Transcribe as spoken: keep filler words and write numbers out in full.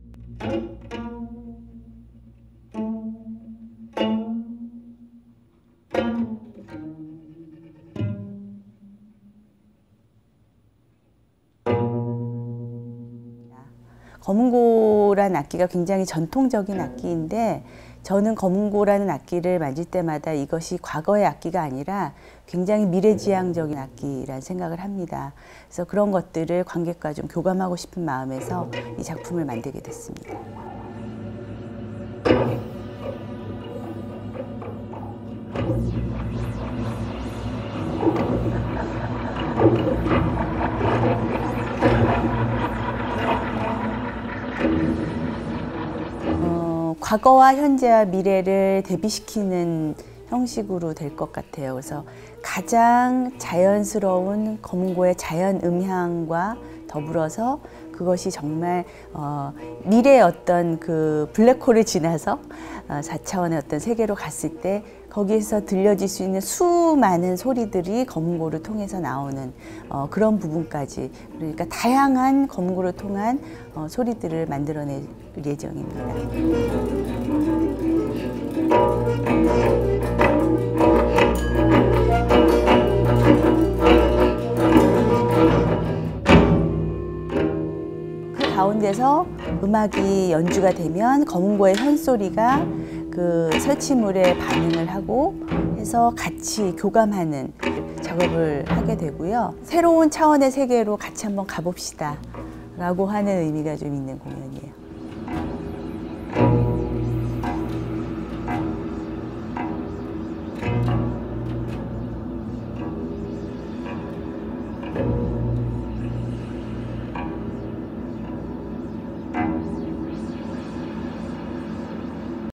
거문고라는 악기가 굉장히 전통적인 악기인데 저는 거문고라는 악기를 만질 때마다 이것이 과거의 악기가 아니라 굉장히 미래지향적인 악기라는 생각을 합니다. 그래서 그런 것들을 관객과 좀 교감하고 싶은 마음에서 이 작품을 만들게 됐습니다. 어, 과거와 현재와 미래를 대비시키는 형식으로 될 것 같아요. 그래서 가장 자연스러운 거문고의 자연 음향과 더불어서 그것이 정말 어, 미래의 어떤 그 블랙홀을 지나서 어, 사 차원의 어떤 세계로 갔을 때 거기에서 들려질 수 있는 수많은 소리들이 거문고를 통해서 나오는 어, 그런 부분까지, 그러니까 다양한 거문고를 통한 어, 소리들을 만들어낼 예정입니다. 그 가운데서 음악이 연주가 되면 거문고의 현소리가 그 설치물에 반응을 하고 해서 같이 교감하는 작업을 하게 되고요. 새로운 차원의 세계로 같이 한번 가봅시다 라고 하는 의미가 좀 있는 공연이에요.